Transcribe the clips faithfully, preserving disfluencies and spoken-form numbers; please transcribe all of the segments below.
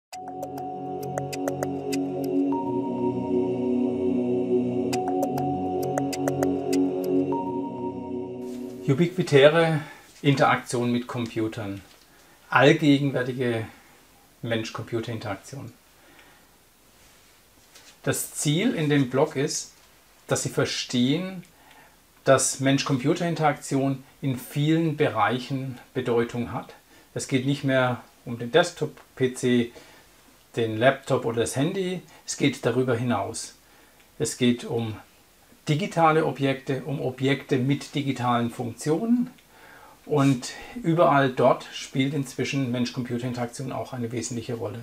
Ubiquitäre Interaktion mit Computern. Allgegenwärtige Mensch-Computer-Interaktion. Das Ziel in dem Blog ist, dass Sie verstehen, dass Mensch-Computer-Interaktion in vielen Bereichen Bedeutung hat. Es geht nicht mehr um den Desktop-P C, den Laptop oder das Handy, es geht darüber hinaus. Es geht um digitale Objekte, um Objekte mit digitalen Funktionen und überall dort spielt inzwischen Mensch-Computer-Interaktion auch eine wesentliche Rolle.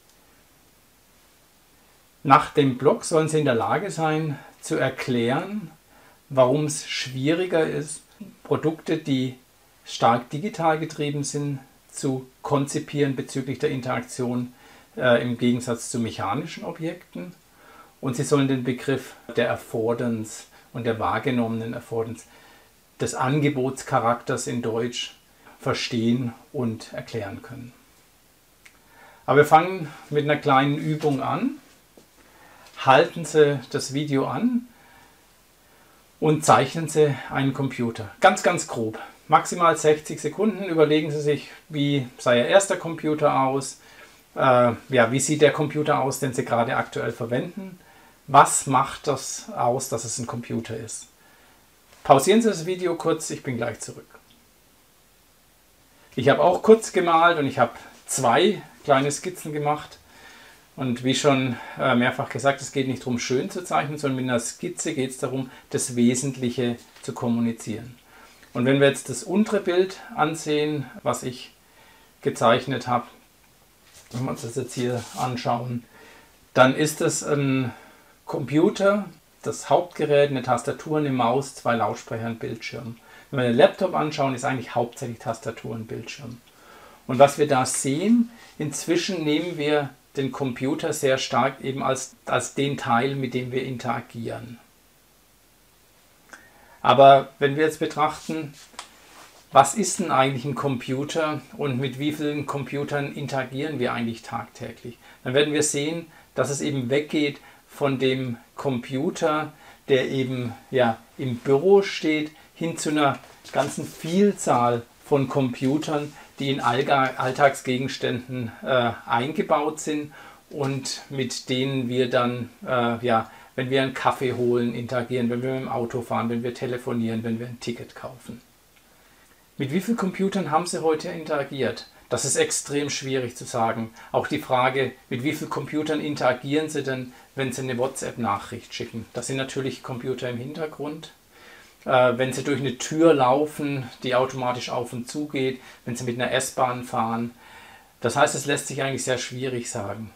Nach dem Blog sollen Sie in der Lage sein, zu erklären, warum es schwieriger ist, Produkte, die stark digital getrieben sind, zu konzipieren bezüglich der Interaktion äh, im Gegensatz zu mechanischen Objekten. Und Sie sollen den Begriff der Affordance und der wahrgenommenen Affordance, des Angebotscharakters in Deutsch, verstehen und erklären können. Aber wir fangen mit einer kleinen Übung an. Halten Sie das Video an und zeichnen Sie einen Computer. Ganz, ganz grob. Maximal sechzig Sekunden. Überlegen Sie sich, wie sah Ihr erster Computer aus? Äh, ja, wie sieht der Computer aus, den Sie gerade aktuell verwenden? Was macht das aus, dass es ein Computer ist? Pausieren Sie das Video kurz, ich bin gleich zurück. Ich habe auch kurz gemalt und ich habe zwei kleine Skizzen gemacht. Und wie schon äh, mehrfach gesagt, es geht nicht darum, schön zu zeichnen, sondern mit einer Skizze geht es darum, das Wesentliche zu kommunizieren. Und wenn wir jetzt das untere Bild ansehen, was ich gezeichnet habe, wenn wir uns das jetzt hier anschauen, dann ist es ein Computer, das Hauptgerät, eine Tastatur, eine Maus, zwei Lautsprecher, ein Bildschirm. Wenn wir den Laptop anschauen, ist eigentlich hauptsächlich Tastatur und Bildschirm. Und was wir da sehen, inzwischen nehmen wir den Computer sehr stark eben als, als den Teil, mit dem wir interagieren. Aber wenn wir jetzt betrachten, was ist denn eigentlich ein Computer und mit wie vielen Computern interagieren wir eigentlich tagtäglich, dann werden wir sehen, dass es eben weggeht von dem Computer, der eben ja, im Büro steht, hin zu einer ganzen Vielzahl von Computern, die in Alltagsgegenständen äh, eingebaut sind und mit denen wir dann, äh, ja, wenn wir einen Kaffee holen, interagieren, wenn wir mit dem Auto fahren, wenn wir telefonieren, wenn wir ein Ticket kaufen. Mit wie vielen Computern haben Sie heute interagiert? Das ist extrem schwierig zu sagen. Auch die Frage, mit wie vielen Computern interagieren Sie denn, wenn Sie eine WhatsApp-Nachricht schicken? Das sind natürlich Computer im Hintergrund. Äh, wenn Sie durch eine Tür laufen, die automatisch auf und zu geht, wenn Sie mit einer S-Bahn fahren. Das heißt, es lässt sich eigentlich sehr schwierig sagen.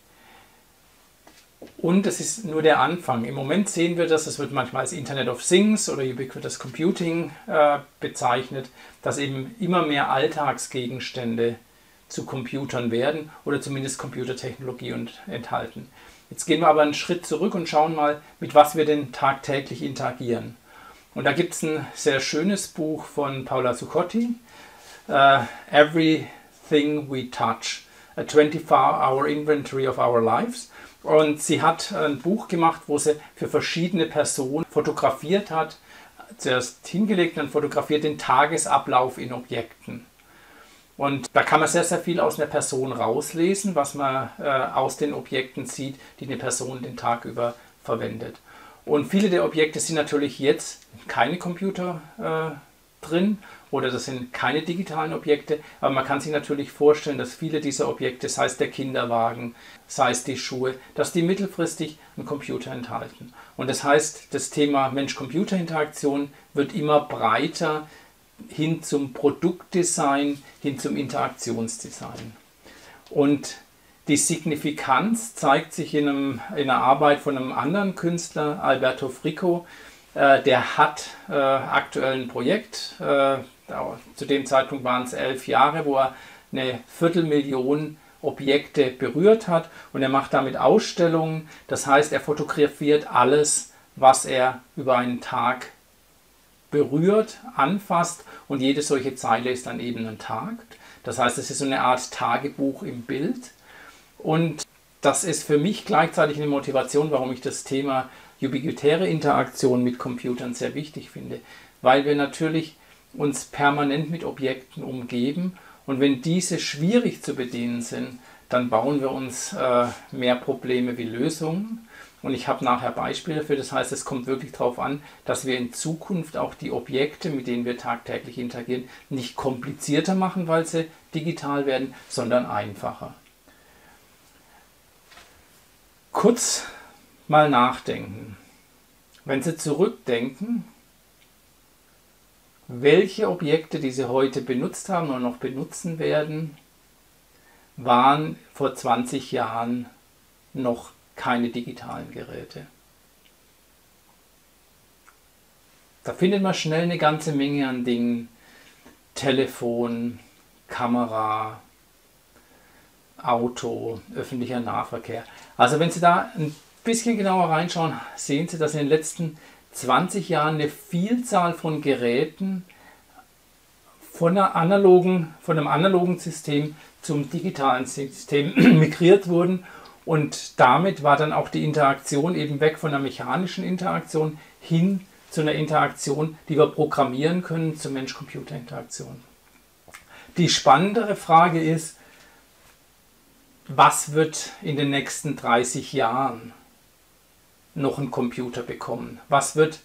Und es ist nur der Anfang. Im Moment sehen wir das, es wird manchmal als Internet of Things oder Ubiquitous Computing äh, bezeichnet, dass eben immer mehr Alltagsgegenstände zu Computern werden oder zumindest Computertechnologie und enthalten. Jetzt gehen wir aber einen Schritt zurück und schauen mal, mit was wir denn tagtäglich interagieren. Und da gibt es ein sehr schönes Buch von Paola Zuccotti, uh, Everything We Touch, a twenty-four hour Inventory of Our Lives. Und sie hat ein Buch gemacht, wo sie für verschiedene Personen fotografiert hat, zuerst hingelegt und fotografiert den Tagesablauf in Objekten. Und da kann man sehr, sehr viel aus einer Person rauslesen, was man äh, aus den Objekten sieht, die eine Person den Tag über verwendet. Und viele der Objekte sind natürlich jetzt keine Computer äh, drin oder das sind keine digitalen Objekte, aber man kann sich natürlich vorstellen, dass viele dieser Objekte, sei es der Kinderwagen, sei es die Schuhe, dass die mittelfristig einen Computer enthalten. Und das heißt, das Thema Mensch-Computer-Interaktion wird immer breiter hin zum Produktdesign, hin zum Interaktionsdesign. Und die Signifikanz zeigt sich in, einem, in einer Arbeit von einem anderen Künstler, Alberto Frico. Äh, der hat äh, aktuell ein Projekt, äh, zu dem Zeitpunkt waren es elf Jahre, wo er eine Viertelmillion Objekte berührt hat und er macht damit Ausstellungen. Das heißt, er fotografiert alles, was er über einen Tag berührt, anfasst und jede solche Zeile ist dann eben ein Tag. Das heißt, es ist so eine Art Tagebuch im Bild. Und das ist für mich gleichzeitig eine Motivation, warum ich das Thema ubiquitäre Interaktion mit Computern sehr wichtig finde. Weil wir natürlich uns permanent mit Objekten umgeben und wenn diese schwierig zu bedienen sind, dann bauen wir uns äh, mehr Probleme wie Lösungen. Und ich habe nachher Beispiele dafür. Das heißt, es kommt wirklich darauf an, dass wir in Zukunft auch die Objekte, mit denen wir tagtäglich interagieren, nicht komplizierter machen, weil sie digital werden, sondern einfacher. Kurz mal nachdenken. Wenn Sie zurückdenken, welche Objekte, die Sie heute benutzt haben oder noch benutzen werden, waren vor zwanzig Jahren noch keine digitalen Geräte. Da findet man schnell eine ganze Menge an Dingen. Telefon, Kamera, Auto, öffentlicher Nahverkehr. Also wenn Sie da ein bisschen genauer reinschauen, sehen Sie, dass in den letzten zwanzig Jahren eine Vielzahl von Geräten von, einer analogen, von einem analogen System zum digitalen System migriert wurden. Und damit war dann auch die Interaktion eben weg von einer mechanischen Interaktion hin zu einer Interaktion, die wir programmieren können, zur Mensch-Computer-Interaktion. Die spannendere Frage ist, was wird in den nächsten dreißig Jahren noch ein Computer bekommen? Was wird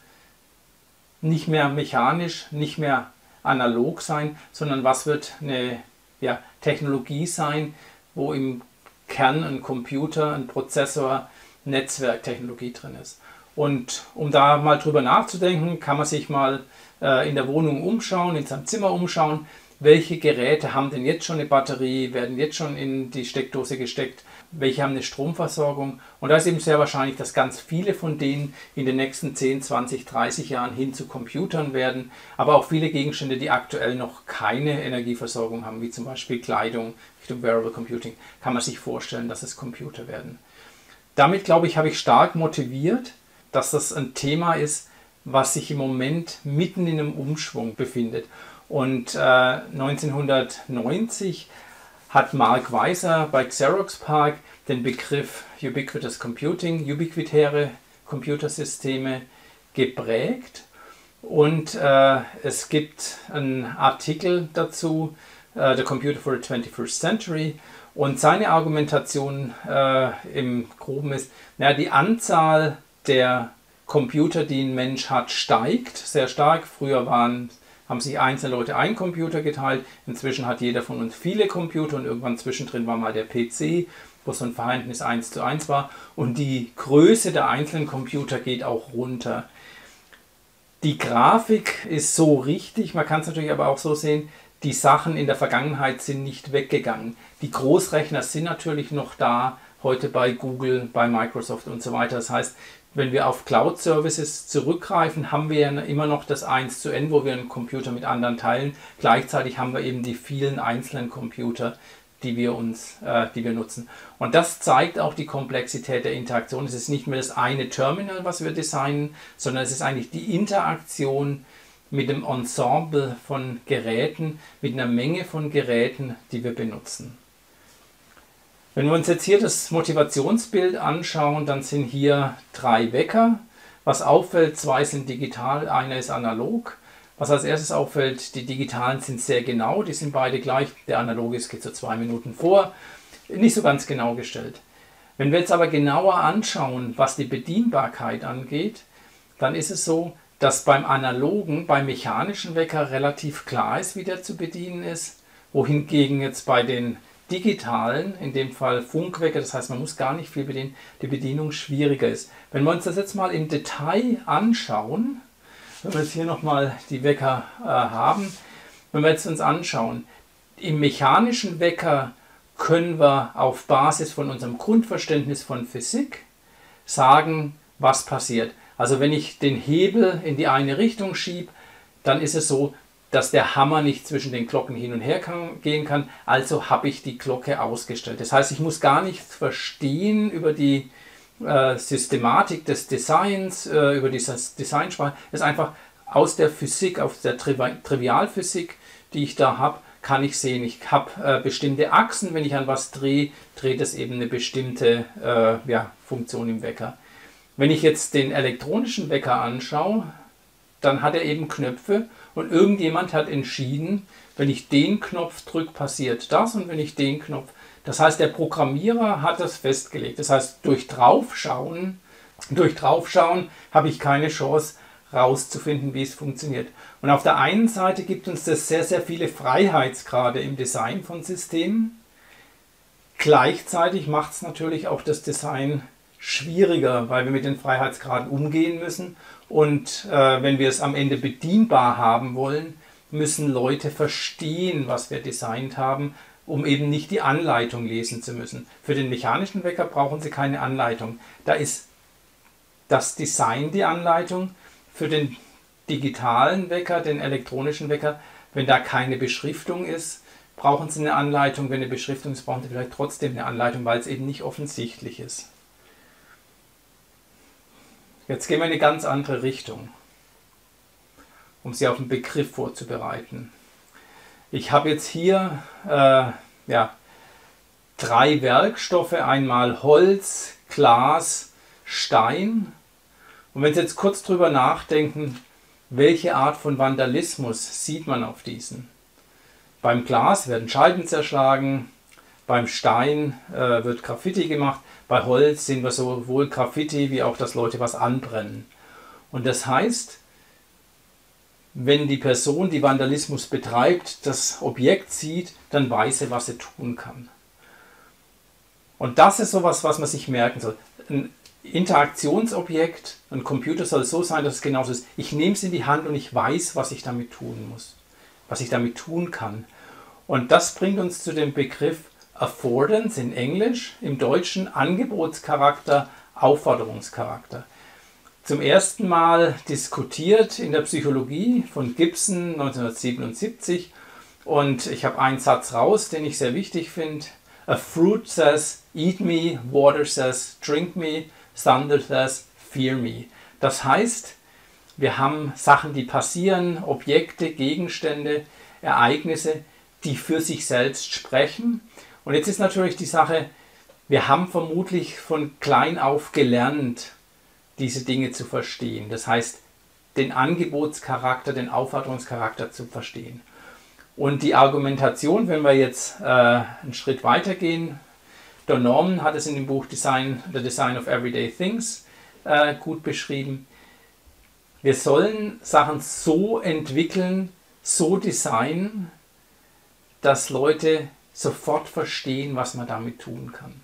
nicht mehr mechanisch, nicht mehr analog sein, sondern was wird eine ja, Technologie sein, wo im Kern ein Computer, ein Prozessor, Netzwerktechnologie drin ist. Und um da mal drüber nachzudenken, kann man sich mal äh, in der Wohnung umschauen, in seinem Zimmer umschauen, welche Geräte haben denn jetzt schon eine Batterie, werden jetzt schon in die Steckdose gesteckt, welche haben eine Stromversorgung. Und da ist eben sehr wahrscheinlich, dass ganz viele von denen in den nächsten zehn, zwanzig, dreißig Jahren hin zu Computern werden, aber auch viele Gegenstände, die aktuell noch keine Energieversorgung haben, wie zum Beispiel Kleidung, Richtung Wearable Computing, kann man sich vorstellen, dass es Computer werden. Damit, glaube ich, habe ich stark motiviert, dass das ein Thema ist, was sich im Moment mitten in einem Umschwung befindet. Und äh, neunzehnhundertneunzig hat Mark Weiser bei Xerox PARC den Begriff Ubiquitous Computing, ubiquitäre Computersysteme, geprägt. Und äh, es gibt einen Artikel dazu, äh, The Computer for the twenty-first Century. Und seine Argumentation äh, im Groben ist, naja, die Anzahl der Computer, die ein Mensch hat, steigt sehr stark. Früher waren haben sich einzelne Leute einen Computer geteilt. Inzwischen hat jeder von uns viele Computer und irgendwann zwischendrin war mal der P C, wo so ein Verhältnis eins zu eins war. Und die Größe der einzelnen Computer geht auch runter. Die Grafik ist so richtig, man kann es natürlich aber auch so sehen, die Sachen in der Vergangenheit sind nicht weggegangen. Die Großrechner sind natürlich noch da, heute bei Google, bei Microsoft und so weiter. Das heißt, wenn wir auf Cloud-Services zurückgreifen, haben wir ja immer noch das eins zu N, wo wir einen Computer mit anderen teilen. Gleichzeitig haben wir eben die vielen einzelnen Computer, die wir uns, äh, die wir nutzen. Und das zeigt auch die Komplexität der Interaktion. Es ist nicht mehr das eine Terminal, was wir designen, sondern es ist eigentlich die Interaktion mit dem Ensemble von Geräten, mit einer Menge von Geräten, die wir benutzen. Wenn wir uns jetzt hier das Motivationsbild anschauen, dann sind hier drei Wecker. Was auffällt, zwei sind digital, einer ist analog. Was als erstes auffällt, die digitalen sind sehr genau, die sind beide gleich. Der analoge geht so zwei Minuten vor, nicht so ganz genau gestellt. Wenn wir jetzt aber genauer anschauen, was die Bedienbarkeit angeht, dann ist es so, dass beim analogen, beim mechanischen Wecker relativ klar ist, wie der zu bedienen ist, wohingegen jetzt bei den digitalen, in dem Fall Funkwecker, das heißt, man muss gar nicht viel bedienen, die Bedienung schwieriger ist. Wenn wir uns das jetzt mal im Detail anschauen, wenn wir jetzt hier nochmal die Wecker äh, haben, wenn wir jetzt uns anschauen, im mechanischen Wecker können wir auf Basis von unserem Grundverständnis von Physik sagen, was passiert. Also wenn ich den Hebel in die eine Richtung schiebe, dann ist es so, dass der Hammer nicht zwischen den Glocken hin und her kann, gehen kann, also habe ich die Glocke ausgestellt. Das heißt, ich muss gar nichts verstehen über die äh, Systematik des Designs, äh, über dieses Designsprache. Das ist einfach aus der Physik, aus der Tri Trivialphysik, die ich da habe, kann ich sehen, ich habe äh, bestimmte Achsen, wenn ich an was drehe, dreht es eben eine bestimmte äh, ja, Funktion im Wecker. Wenn ich jetzt den elektronischen Wecker anschaue, dann hat er eben Knöpfe und irgendjemand hat entschieden, wenn ich den Knopf drücke, passiert das und wenn ich den Knopf... Das heißt, der Programmierer hat das festgelegt. Das heißt, durch Draufschauen, durch Draufschauen habe ich keine Chance rauszufinden, wie es funktioniert. Und auf der einen Seite gibt uns das sehr, sehr viele Freiheitsgrade im Design von Systemen. Gleichzeitig macht es natürlich auch das Design schwieriger, weil wir mit den Freiheitsgraden umgehen müssen. Und äh, wenn wir es am Ende bedienbar haben wollen, müssen Leute verstehen, was wir designt haben, um eben nicht die Anleitung lesen zu müssen. Für den mechanischen Wecker brauchen Sie keine Anleitung. Da ist das Design die Anleitung. Für den digitalen Wecker, den elektronischen Wecker, wenn da keine Beschriftung ist, brauchen Sie eine Anleitung. Wenn eine Beschriftung ist, brauchen Sie vielleicht trotzdem eine Anleitung, weil es eben nicht offensichtlich ist. Jetzt gehen wir in eine ganz andere Richtung, um Sie auf einen Begriff vorzubereiten. Ich habe jetzt hier äh, ja, drei Werkstoffe, einmal Holz, Glas, Stein. Und wenn Sie jetzt kurz drüber nachdenken, welche Art von Vandalismus sieht man auf diesen? Beim Glas werden Scheiben zerschlagen, beim Stein äh, wird Graffiti gemacht, bei Holz sehen wir sowohl Graffiti wie auch, dass Leute was anbrennen. Und das heißt, wenn die Person, die Vandalismus betreibt, das Objekt sieht, dann weiß sie, was sie tun kann. Und das ist sowas, was man sich merken soll. Ein Interaktionsobjekt, ein Computer soll so sein, dass es genauso ist. Ich nehme es in die Hand und ich weiß, was ich damit tun muss, was ich damit tun kann. Und das bringt uns zu dem Begriff Affordance in Englisch, im Deutschen Angebotscharakter, Aufforderungscharakter. Zum ersten Mal diskutiert in der Psychologie von Gibson neunzehnhundertsiebenundsiebzig und ich habe einen Satz raus, den ich sehr wichtig finde. A fruit says, eat me, water says, drink me, thunder says, fear me. Das heißt, wir haben Sachen, die passieren, Objekte, Gegenstände, Ereignisse, die für sich selbst sprechen. Und jetzt ist natürlich die Sache, wir haben vermutlich von klein auf gelernt, diese Dinge zu verstehen. Das heißt, den Angebotscharakter, den Aufforderungscharakter zu verstehen. Und die Argumentation, wenn wir jetzt äh, einen Schritt weitergehen, Don Norman hat es in dem Buch Design, The Design of Everyday Things äh, gut beschrieben. Wir sollen Sachen so entwickeln, so designen, dass Leute sofort verstehen, was man damit tun kann.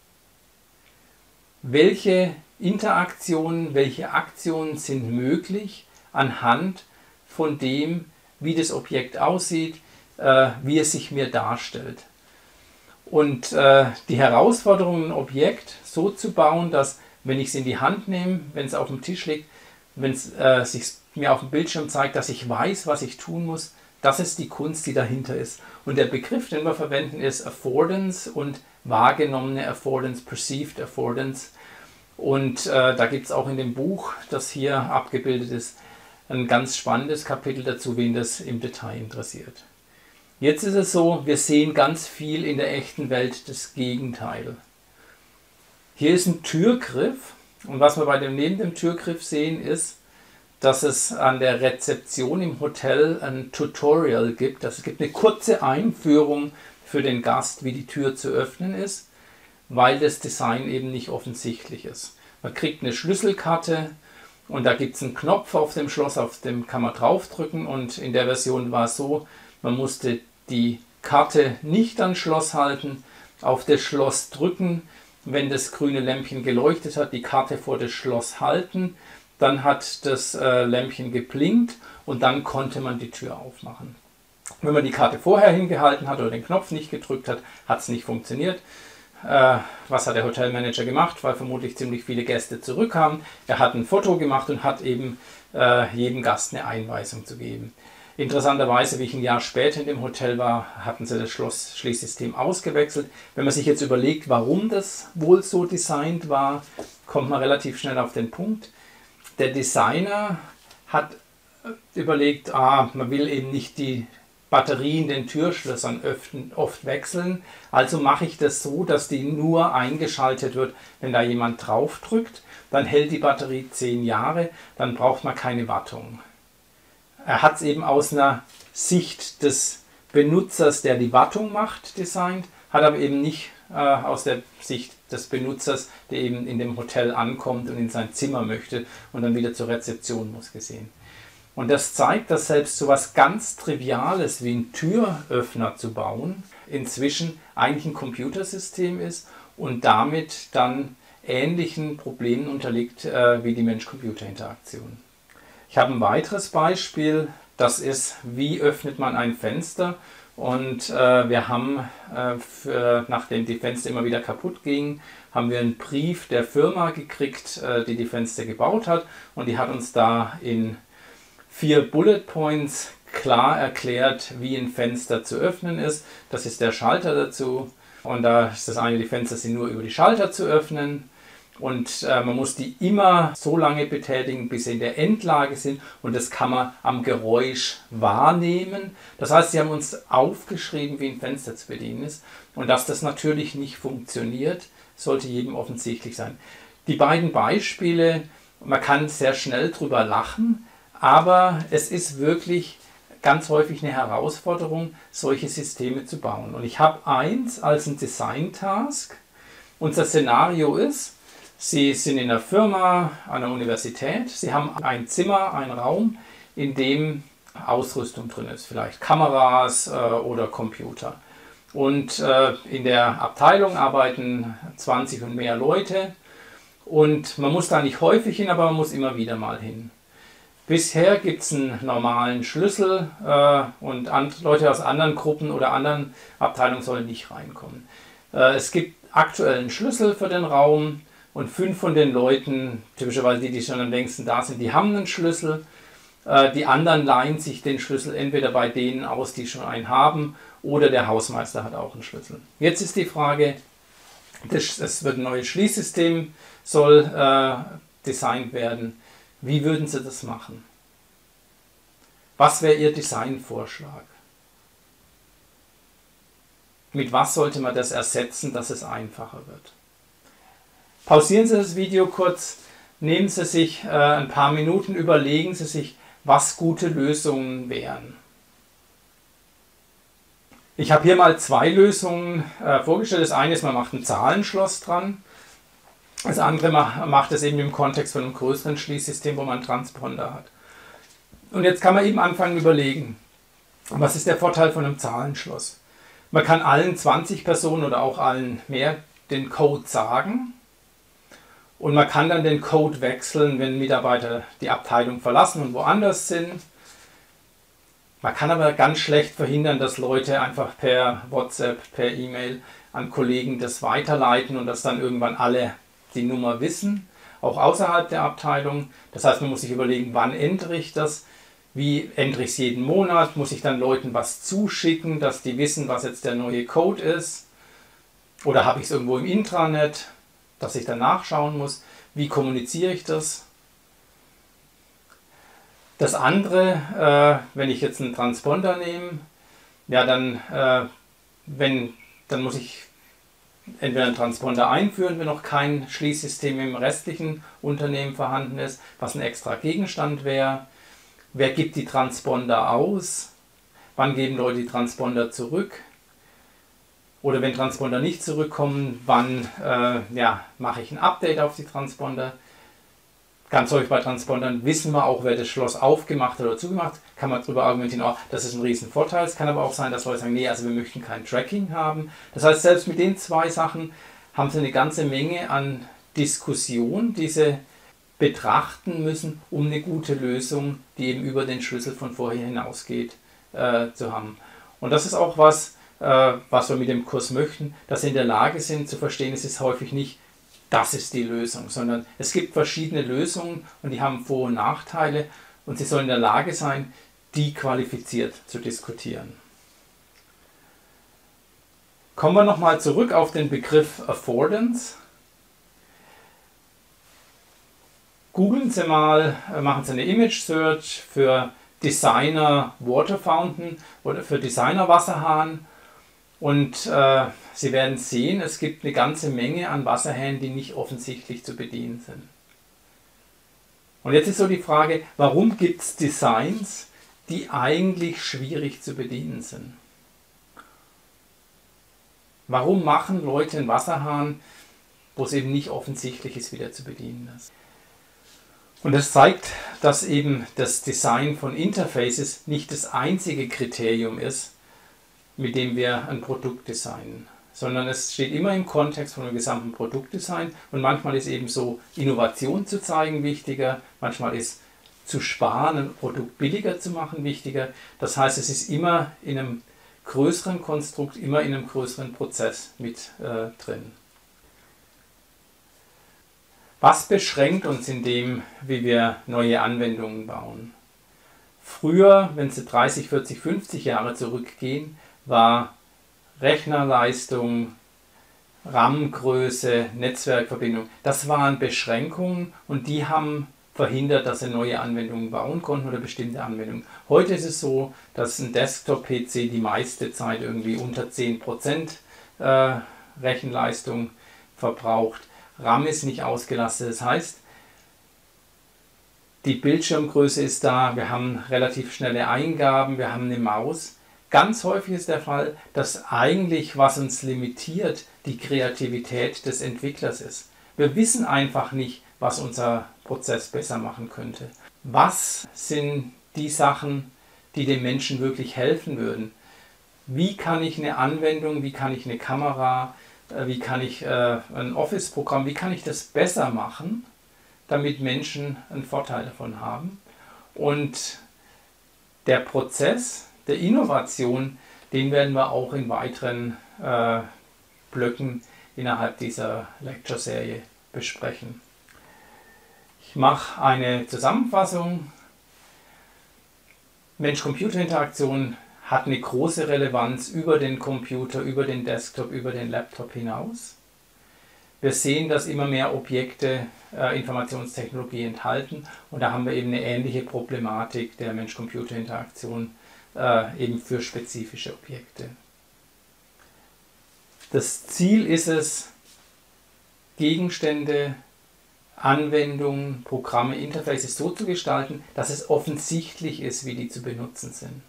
Welche Interaktionen, welche Aktionen sind möglich anhand von dem, wie das Objekt aussieht, äh, wie es sich mir darstellt. Und äh, die Herausforderung, ein Objekt so zu bauen, dass, wenn ich es in die Hand nehme, wenn es auf dem Tisch liegt, wenn es äh, sich mir auf dem Bildschirm zeigt, dass ich weiß, was ich tun muss, das ist die Kunst, die dahinter ist. Und der Begriff, den wir verwenden, ist Affordance und wahrgenommene Affordance, Perceived Affordance. Und äh, da gibt es auch in dem Buch, das hier abgebildet ist, ein ganz spannendes Kapitel dazu, wen das im Detail interessiert. Jetzt ist es so, wir sehen ganz viel in der echten Welt das Gegenteil. Hier ist ein Türgriff und was wir bei dem, neben dem Türgriff sehen ist, dass es an der Rezeption im Hotel ein Tutorial gibt. Also es gibt eine kurze Einführung für den Gast, wie die Tür zu öffnen ist, weil das Design eben nicht offensichtlich ist. Man kriegt eine Schlüsselkarte und da gibt es einen Knopf auf dem Schloss, auf dem kann man draufdrücken und in der Version war es so, man musste die Karte nicht ans Schloss halten, auf das Schloss drücken, wenn das grüne Lämpchen geleuchtet hat, die Karte vor das Schloss halten, dann hat das äh, Lämpchen geblinkt und dann konnte man die Tür aufmachen. Wenn man die Karte vorher hingehalten hat oder den Knopf nicht gedrückt hat, hat es nicht funktioniert. Äh, was hat der Hotelmanager gemacht? Weil vermutlich ziemlich viele Gäste zurückkamen. Er hat ein Foto gemacht und hat eben äh, jedem Gast eine Einweisung zu geben. Interessanterweise, wie ich ein Jahr später in dem Hotel war, hatten sie das Schloss Schließsystem ausgewechselt. Wenn man sich jetzt überlegt, warum das wohl so designt war, kommt man relativ schnell auf den Punkt. Der Designer hat überlegt, ah, man will eben nicht die Batterien den Türschlössern oft wechseln. Also mache ich das so, dass die nur eingeschaltet wird, wenn da jemand drauf drückt. Dann hält die Batterie zehn Jahre, dann braucht man keine Wartung. Er hat es eben aus einer Sicht des Benutzers, der die Wartung macht, designt, hat aber eben nicht äh, aus der Sicht des Benutzers, der eben in dem Hotel ankommt und in sein Zimmer möchte und dann wieder zur Rezeption muss, gesehen. Und das zeigt, dass selbst so etwas ganz Triviales wie ein Türöffner zu bauen, inzwischen eigentlich ein Computersystem ist und damit dann ähnlichen Problemen unterliegt äh, wie die Mensch-Computer-Interaktion. Ich habe ein weiteres Beispiel, das ist, wie öffnet man ein Fenster. Und äh, wir haben, äh, für, nachdem die Fenster immer wieder kaputt gingen, haben wir einen Brief der Firma gekriegt, äh, die die Fenster gebaut hat. Und die hat uns da in vier Bullet Points klar erklärt, wie ein Fenster zu öffnen ist. Das ist der Schalter dazu. Und da ist das eine, die Fenster sind nur über die Schalter zu öffnen. Und äh, man muss die immer so lange betätigen, bis sie in der Endlage sind. Und das kann man am Geräusch wahrnehmen. Das heißt, sie haben uns aufgeschrieben, wie ein Fenster zu bedienen ist. Und dass das natürlich nicht funktioniert, sollte jedem offensichtlich sein. Die beiden Beispiele, man kann sehr schnell drüber lachen, aber es ist wirklich ganz häufig eine Herausforderung, solche Systeme zu bauen. Und ich habe eins als ein Design-Task. Unser Szenario ist, Sie sind in einer Firma, an der Universität, Sie haben ein Zimmer, einen Raum, in dem Ausrüstung drin ist, vielleicht Kameras äh, oder Computer. Und äh, in der Abteilung arbeiten zwanzig und mehr Leute und man muss da nicht häufig hin, aber man muss immer wieder mal hin. Bisher gibt es einen normalen Schlüssel äh, und Leute aus anderen Gruppen oder anderen Abteilungen sollen nicht reinkommen. Äh, es gibt aktuell einen Schlüssel für den Raum. Und fünf von den Leuten, typischerweise die, die schon am längsten da sind, die haben einen Schlüssel. Äh, die anderen leihen sich den Schlüssel entweder bei denen aus, die schon einen haben, oder der Hausmeister hat auch einen Schlüssel. Jetzt ist die Frage, es wird ein neues Schließsystem, soll äh, designt werden. Wie würden Sie das machen? Was wäre Ihr Designvorschlag? Mit was sollte man das ersetzen, dass es einfacher wird? Pausieren Sie das Video kurz, nehmen Sie sich äh, ein paar Minuten, überlegen Sie sich, was gute Lösungen wären. Ich habe hier mal zwei Lösungen äh, vorgestellt. Das eine ist, man macht ein Zahlenschloss dran. Das andere macht es eben im Kontext von einem größeren Schließsystem, wo man einen Transponder hat. Und jetzt kann man eben anfangen überlegen, was ist der Vorteil von einem Zahlenschloss? Man kann allen zwanzig Personen oder auch allen mehr den Code sagen. Und man kann dann den Code wechseln, wenn Mitarbeiter die Abteilung verlassen und woanders sind. Man kann aber ganz schlecht verhindern, dass Leute einfach per WhatsApp, per E-Mail an Kollegen das weiterleiten und dass dann irgendwann alle die Nummer wissen, auch außerhalb der Abteilung. Das heißt, man muss sich überlegen, wann ändere ich das, wie ändere ich es jeden Monat, muss ich dann Leuten was zuschicken, dass die wissen, was jetzt der neue Code ist, oder habe ich es irgendwo im Intranet, dass ich dann nachschauen muss, wie kommuniziere ich das. Das andere, äh, wenn ich jetzt einen Transponder nehme, ja dann, äh, wenn, dann muss ich entweder einen Transponder einführen, wenn noch kein Schließsystem im restlichen Unternehmen vorhanden ist, was ein extra Gegenstand wäre. Wer gibt die Transponder aus? Wann geben Leute die Transponder zurück? Oder wenn Transponder nicht zurückkommen, wann äh, ja, mache ich ein Update auf die Transponder? Ganz häufig bei Transpondern wissen wir auch, wer das Schloss aufgemacht hat oder zugemacht hat. Kann man darüber argumentieren, oh, das ist ein riesen Vorteil. Es kann aber auch sein, dass Leute sagen, nee, also wir möchten kein Tracking haben. Das heißt, selbst mit den zwei Sachen haben sie eine ganze Menge an Diskussion, die sie betrachten müssen, um eine gute Lösung, die eben über den Schlüssel von vorher hinausgeht, äh, zu haben. Und das ist auch was, was wir mit dem Kurs möchten, dass sie in der Lage sind zu verstehen, es ist häufig nicht, das ist die Lösung, sondern es gibt verschiedene Lösungen und die haben Vor- und Nachteile und sie sollen in der Lage sein, die qualifiziert zu diskutieren. Kommen wir nochmal zurück auf den Begriff Affordance. Googeln Sie mal, machen Sie eine Image Search für Designer Water Fountain oder für Designer Wasserhahn. Und äh, Sie werden sehen, es gibt eine ganze Menge an Wasserhähnen, die nicht offensichtlich zu bedienen sind. Und jetzt ist so die Frage, warum gibt es Designs, die eigentlich schwierig zu bedienen sind? Warum machen Leute einen Wasserhahn, wo es eben nicht offensichtlich ist, wie der zu bedienen ist? Und das zeigt, dass eben das Design von Interfaces nicht das einzige Kriterium ist, mit dem wir ein Produkt designen, sondern es steht immer im Kontext von einem gesamten Produktdesign und manchmal ist eben so Innovation zu zeigen wichtiger, manchmal ist zu sparen, ein Produkt billiger zu machen wichtiger. Das heißt, es ist immer in einem größeren Konstrukt, immer in einem größeren Prozess mit äh, drin. Was beschränkt uns in dem, wie wir neue Anwendungen bauen? Früher, wenn Sie dreißig, vierzig, fünfzig Jahre zurückgehen, war Rechnerleistung, RAM-Größe, Netzwerkverbindung, das waren Beschränkungen und die haben verhindert, dass Sie neue Anwendungen bauen konnten oder bestimmte Anwendungen. Heute ist es so, dass ein Desktop-P C die meiste Zeit irgendwie unter zehn Prozent äh, Rechenleistung verbraucht. RAM ist nicht ausgelastet, das heißt, die Bildschirmgröße ist da, wir haben relativ schnelle Eingaben, wir haben eine Maus. Ganz häufig ist der Fall, dass eigentlich, was uns limitiert, die Kreativität des Entwicklers ist. Wir wissen einfach nicht, was unser Prozess besser machen könnte. Was sind die Sachen, die dem Menschen wirklich helfen würden? Wie kann ich eine Anwendung, wie kann ich eine Kamera, wie kann ich äh, ein Office-Programm, wie kann ich das besser machen, damit Menschen einen Vorteil davon haben? Und der Prozess der Innovation, den werden wir auch in weiteren äh, Blöcken innerhalb dieser Lecture-Serie besprechen. Ich mache eine Zusammenfassung. Mensch-Computer-Interaktion hat eine große Relevanz über den Computer, über den Desktop, über den Laptop hinaus. Wir sehen, dass immer mehr Objekte äh, Informationstechnologie enthalten und da haben wir eben eine ähnliche Problematik der Mensch-Computer-Interaktion äh, eben für spezifische Objekte. Das Ziel ist es, Gegenstände, Anwendungen, Programme, Interfaces so zu gestalten, dass es offensichtlich ist, wie die zu benutzen sind.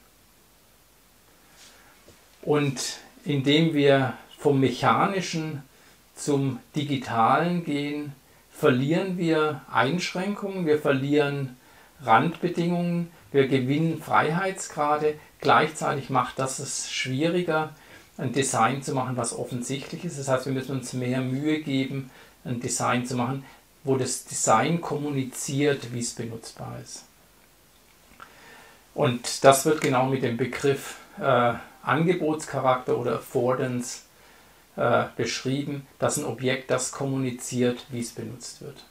Und indem wir vom Mechanischen zum Digitalen gehen, verlieren wir Einschränkungen, wir verlieren Randbedingungen, wir gewinnen Freiheitsgrade. Gleichzeitig macht das es schwieriger, ein Design zu machen, was offensichtlich ist. Das heißt, wir müssen uns mehr Mühe geben, ein Design zu machen, wo das Design kommuniziert, wie es benutzbar ist. Und das wird genau mit dem Begriff äh, Angebotscharakter oder Affordance äh, beschrieben, dass ein Objekt das kommuniziert, wie es benutzt wird.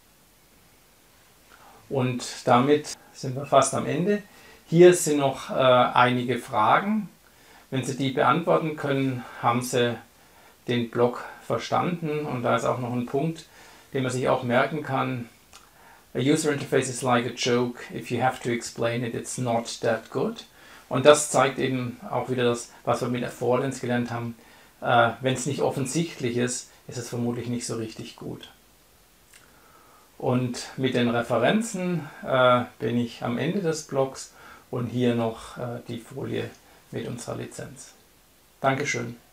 Und damit sind wir fast am Ende. Hier sind noch äh, einige Fragen. Wenn Sie die beantworten können, haben Sie den Blog verstanden. Und da ist auch noch ein Punkt, den man sich auch merken kann. A user interface is like a joke. If you have to explain it, it's not that good. Und das zeigt eben auch wieder das, was wir mit Affordance gelernt haben. Äh, wenn es nicht offensichtlich ist, ist es vermutlich nicht so richtig gut. Und mit den Referenzen äh, bin ich am Ende des Blogs und hier noch äh, die Folie mit unserer Lizenz. Dankeschön.